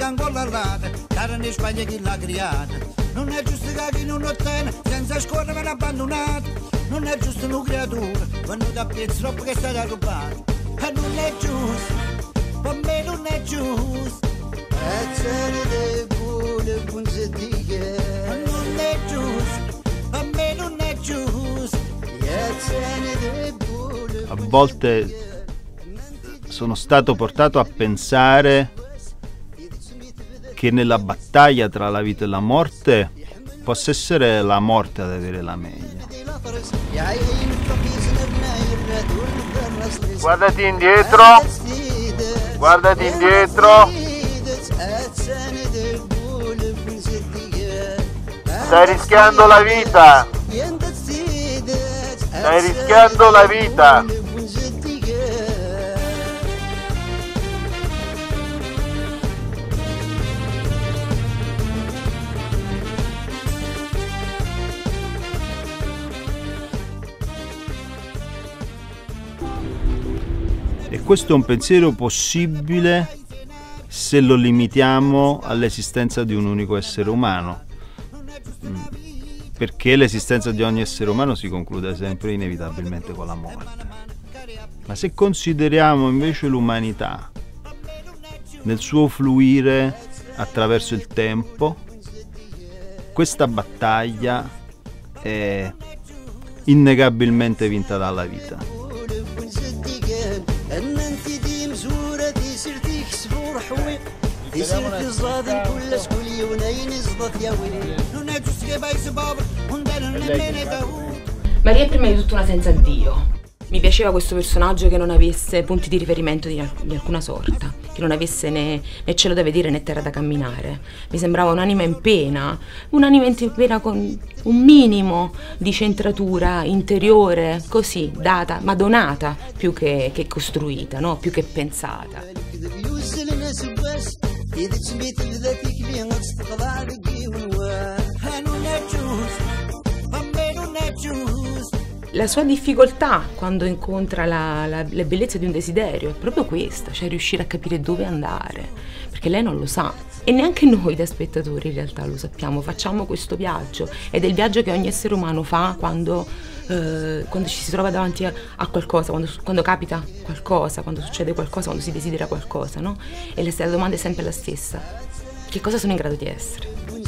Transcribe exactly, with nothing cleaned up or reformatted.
che con la rata, cara in Spagna chi l'ha creata. Non è giusto che chi non ottiene, senza scorrere viene abbandonato. Non è giusto una creatura, venuta a piezza troppo che è stata rubata. E non è giusto, per me non è giusto. E ce ne deve punzetiche. E non è giusto, per me non è giusto. E ce ne deve. A volte sono stato portato a pensare che nella battaglia tra la vita e la morte possa essere la morte ad avere la meglio. Guardati indietro, guardati indietro. Stai rischiando la vita. Stai rischiando la vita. E questo è un pensiero possibile se lo limitiamo all'esistenza di un unico essere umano, perché l'esistenza di ogni essere umano si conclude sempre inevitabilmente con la morte. Ma se consideriamo invece l'umanità nel suo fluire attraverso il tempo, questa battaglia è innegabilmente vinta dalla vita. Maria è prima di tutto una senza Dio. Mi piaceva questo personaggio che non avesse punti di riferimento di, di alcuna sorta, che non avesse né, né cielo da vedere né terra da camminare. Mi sembrava un'anima in pena, un'anima in pena con un minimo di centratura interiore, così, data, ma donata, più che, che costruita, no? Più che pensata. La sua difficoltà quando incontra la, la, le bellezze di un desiderio è proprio questa, cioè riuscire a capire dove andare, perché lei non lo sa e neanche noi da spettatori in realtà lo sappiamo. Facciamo questo viaggio ed è il viaggio che ogni essere umano fa quando, eh, quando ci si trova davanti a, a qualcosa, quando, quando capita qualcosa, quando succede qualcosa, quando si desidera qualcosa, no? E la domanda è sempre la stessa: che cosa sono in grado di essere?